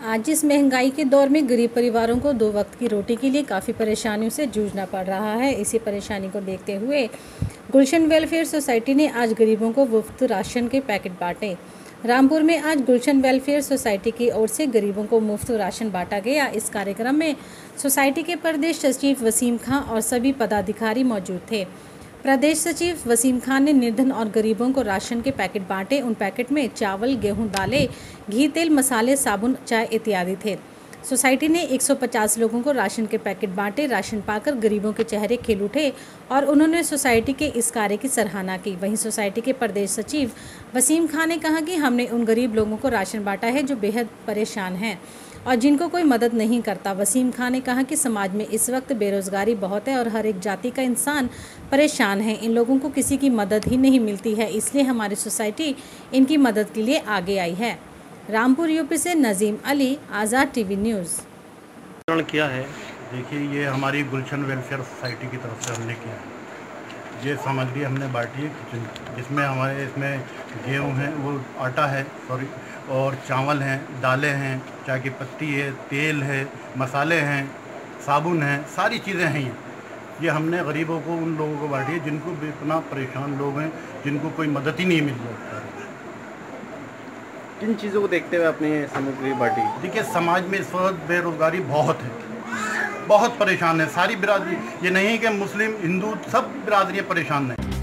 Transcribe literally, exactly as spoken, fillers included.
आज इस महंगाई के दौर में गरीब परिवारों को दो वक्त की रोटी के लिए काफ़ी परेशानियों से जूझना पड़ रहा है। इसी परेशानी को देखते हुए गुलशन वेलफेयर सोसाइटी ने आज गरीबों को मुफ्त राशन के पैकेट बांटे। रामपुर में आज गुलशन वेलफेयर सोसाइटी की ओर से गरीबों को मुफ्त राशन बांटा गया। इस कार्यक्रम में सोसाइटी के प्रदेश सचिव वसीम खां और सभी पदाधिकारी मौजूद थे। प्रदेश सचिव वसीम खान ने निर्धन और गरीबों को राशन के पैकेट बांटे। उन पैकेट में चावल, गेहूं, दालें, घी, तेल, मसाले, साबुन, चाय इत्यादि थे। सोसाइटी ने एक सौ पचास लोगों को राशन के पैकेट बांटे। राशन पाकर गरीबों के चेहरे खिल उठे और उन्होंने सोसाइटी के इस कार्य की सराहना की। वहीं सोसाइटी के प्रदेश सचिव वसीम खान ने कहा कि हमने उन गरीब लोगों को राशन बांटा है जो बेहद परेशान हैं और जिनको कोई मदद नहीं करता। वसीम खान ने कहा कि समाज में इस वक्त बेरोजगारी बहुत है और हर एक जाति का इंसान परेशान है। इन लोगों को किसी की मदद ही नहीं मिलती है, इसलिए हमारी सोसाइटी इनकी मदद के लिए आगे आई है। रामपुर यूपी से नजीम अली, आज़ाद टीवी न्यूज़। किया है देखिए, ये हमारी गुलशन वेलफेयर सोसाइटी की तरफ से हमने किया है। ये सामग्री हमने बांटी है किचन, जिसमें हमारे इसमें गेहूँ हैं, वो आटा है सॉरी, और चावल हैं, दालें हैं, चाय की पत्ती है, तेल है, मसाले हैं, साबुन है, सारी चीज़ें हैं। ये ये हमने गरीबों को, उन लोगों को बांटी है जिनको इतना परेशान लोग हैं, जिनको कोई मदद ही नहीं मिल रहा। किन चीज़ों को देखते हुए अपनी सामग्री बांटी? देखिए, समाज में इस वक्त बेरोज़गारी बहुत है, बहुत परेशान है सारी बिरादरी। ये नहीं है कि मुस्लिम, हिंदू, सब बिरादरियाँ परेशान हैं।